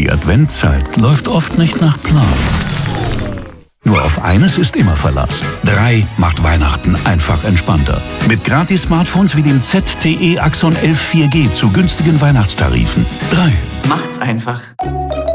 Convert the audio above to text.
Die Adventzeit läuft oft nicht nach Plan. Nur auf eines ist immer Verlass. 3 macht Weihnachten einfach entspannter. Mit Gratis-Smartphones wie dem ZTE Axon 11 4G zu günstigen Weihnachtstarifen. 3 macht's einfach.